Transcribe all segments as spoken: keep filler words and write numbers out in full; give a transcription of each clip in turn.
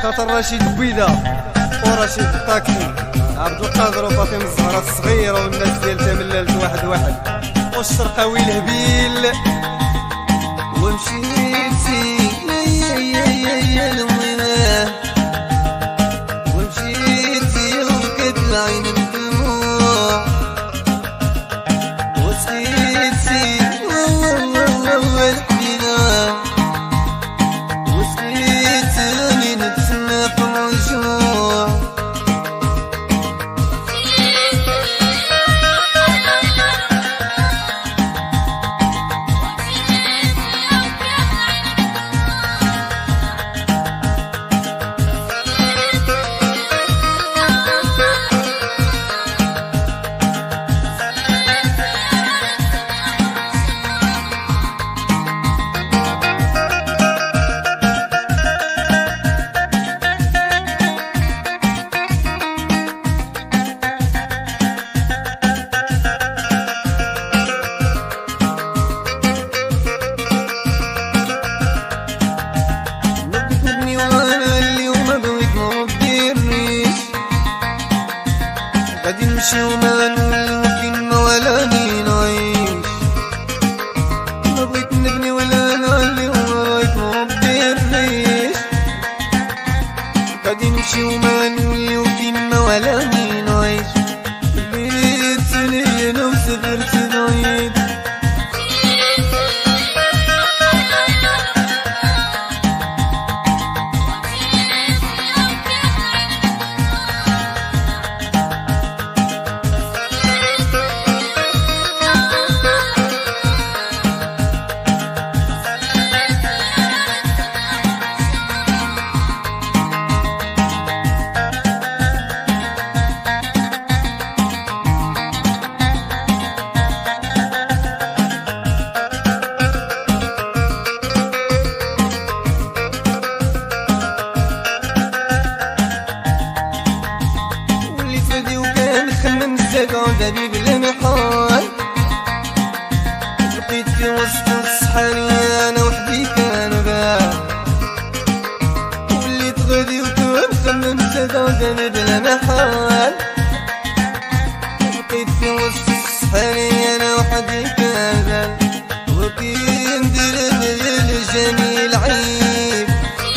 خاطر رشيد بويده ورشيد الطاكسي عبد القادر وفاطمه الزهراء الصغيره والناس ديال تمللت واحد واحد والشرقاوي الهبيل ومشيتي يا يا يا يا المنى ومشيتي وبكت العين الدموع وسقيتي والحنينة وسقيتني نتسنى في الرجوع غادي نمشي وما نولي ما ولا نعيش ما بغيت نبني ولا نولي ورايك ربي الريش غادي نمشي وما نولي وكيما ولا نعيش بيتني انا وسافرت بعيد دبيب المحال لقيت في وسط الصحاري انا وحدي كنبان وليت غادي وكنخمم سدا دبيب المحال لقيت في وسط الصحاري انا وحدي كنبان وكندير للجميل عيب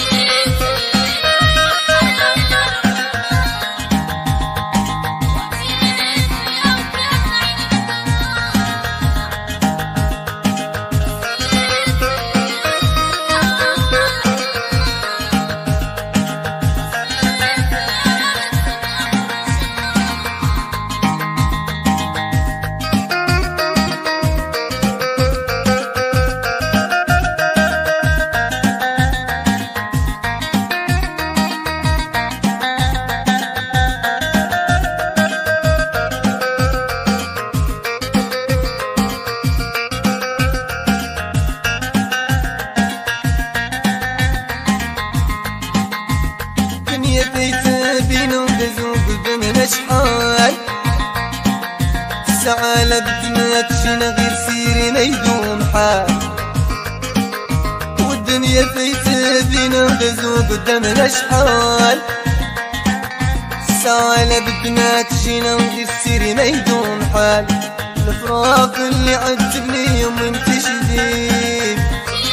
شحال الساعة لا بد ما تجينا غير سيري ما يدوم حال والدنيا فايتة بينا غزو قدامنا شحال الساعة لا بد ما تجينا غير سيري ما يدوم حال الفراق اللي عجبني يوم انت جديد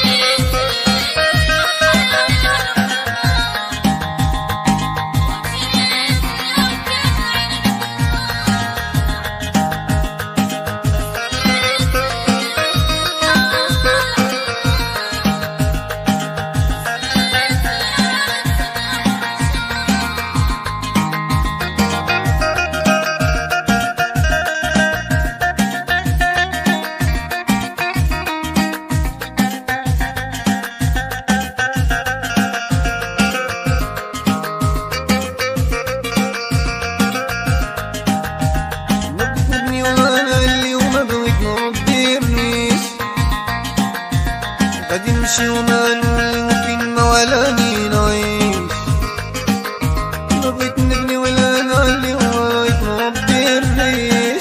غادي نمشي وما نولي وفين ما ولا نعيش ما بغيت نبني ولا نعلي ورايك ربي الريش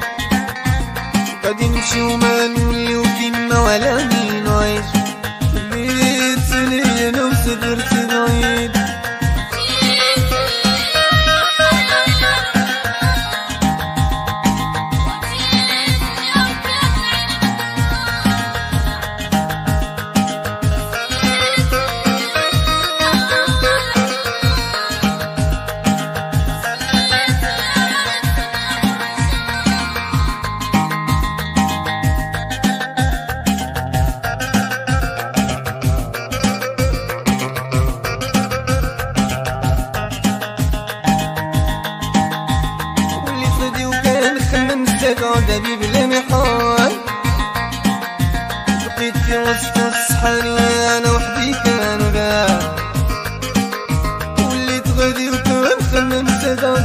غادي نمشي وما نولي وفين ما ولا نعيش بيتني انا وسافرت بعيد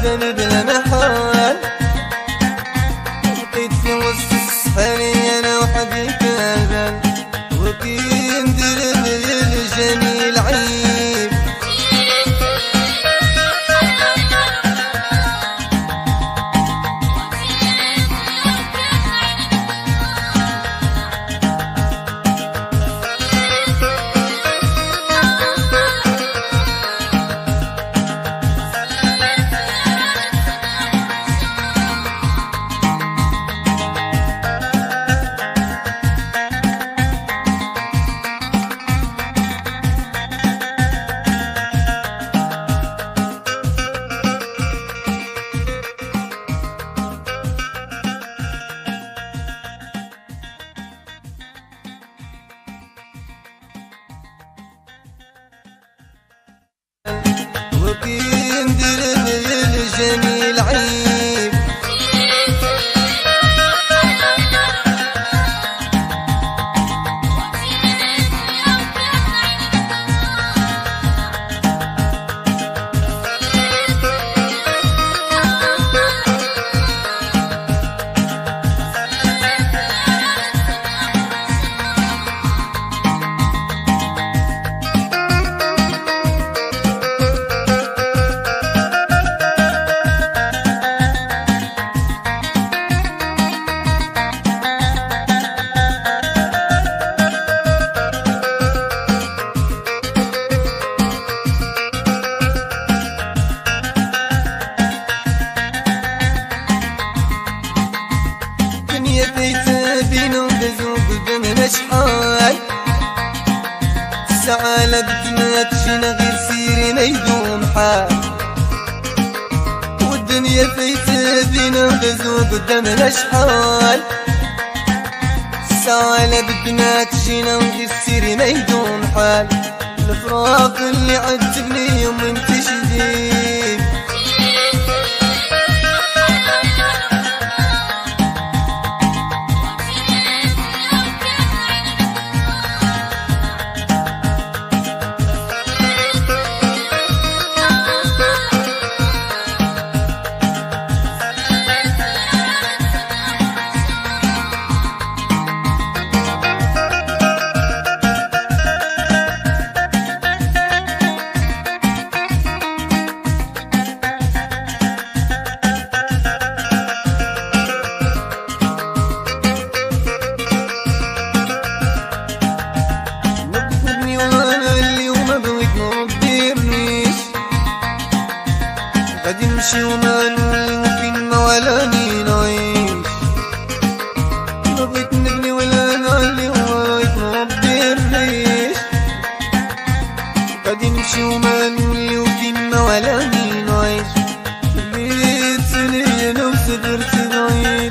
قدامي بلا محال. بقيت في وسط الصحاري انا وحدي كامل، وكي ندير للجميل عيب. وكي ندير للجميل عيب. بينا وندزو قدامنا شحال الساعة لا بدنا تجينا غير سيري ما يدوم حال. والدنيا فايتة بينا وندزو قدامنا شحال الساعة لا بدنا تجينا غير سيري ما يدوم حال. الفراق اللي عذبني يوم انت جديد، غادي نمشي وما نولي وفين ما ولاني نعيش. ما بغيت نبني ولا نعلي وما بغيت نربي الريش. غادي نمشي وما نولي وفين ما ولاني نعيش. بيت لي انا وصدرتي بعيد،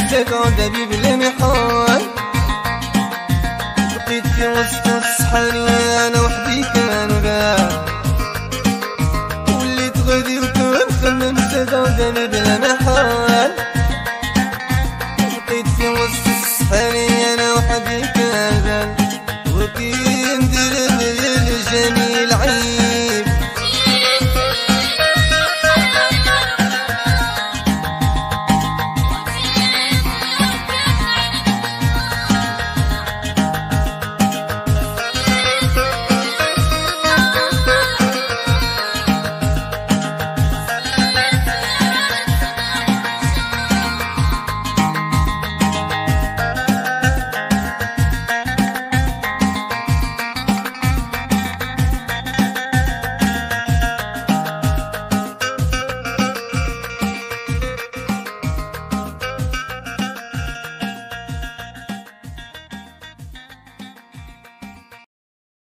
دبيب بلا محال. بقيت في وسط الصحاري